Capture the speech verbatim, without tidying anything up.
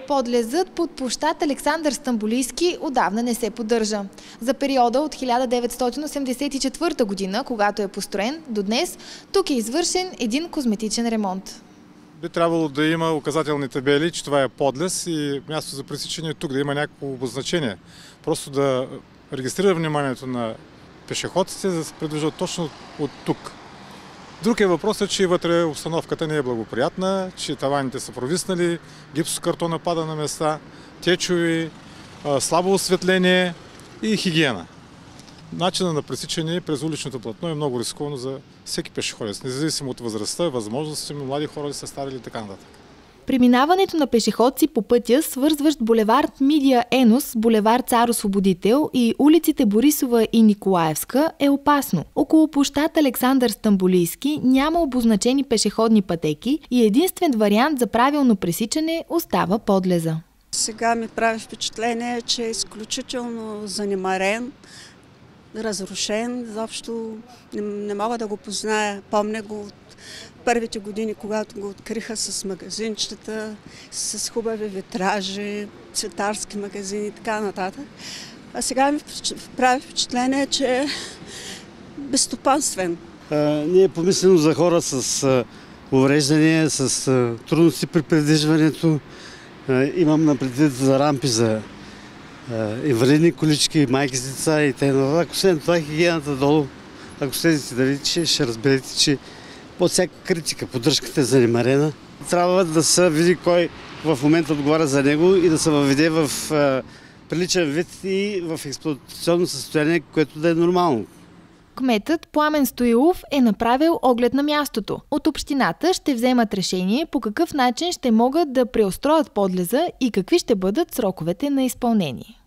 Подлезът под площад Александър Стамболийски отдавна не се поддържа. За периода от хиляда деветстотин осемдесет и четвърта година, когато е построен, до днес тук е извършен един козметичен ремонт. Би трябвало да има указателни табели, че това е подлез и място за пресичане е тук, да има някакво обозначение. Просто да регистрира вниманието на пешеходците, за да се придвижат точно от тук. Друг е въпросът, че вътре обстановката не е благоприятна, че таваните са провиснали, гипсокартона пада на места, течови, слабо осветление и хигиена. Начинът на пресичане през уличното платно е много рисковано за всеки пешеходец, независимо от възрастта, възможностите, млади хора ли са стари или така нататък. Преминаването на пешеходци по пътя, свързващ булевард Мидия Енос с булевард Цар Освободител и улиците Борисова и Николаевска, е опасно. Около площад Александър Стамболийски няма обозначени пешеходни пътеки и единствен вариант за правилно пресичане остава подлеза. Сега ми прави впечатление, че е изключително занемарен, разрушен. Изобщо не, не мога да го позная. Помня го от първите години, когато го откриха с магазинчета, с хубави витражи, цветарски магазини и така нататък. А сега ми прави впечатление, че е безстопанствен. Не е помислено за хора с а, увреждания, с а, трудности при придвижването. А, имам на предвид за рампи за а, инвалидни колички, майки с деца и т.н. Освен това хигиената долу, ако следите да видите, ще разберете, че под всяка критика поддръжката е занемарена. Трябва да се види кой в момента отговаря за него и да се въведе в а, приличен вид и в експлоатационно състояние, което да е нормално. Кметът Пламен Стоилов е направил оглед на мястото. От общината ще вземат решение по какъв начин ще могат да преустроят подлеза и какви ще бъдат сроковете на изпълнение.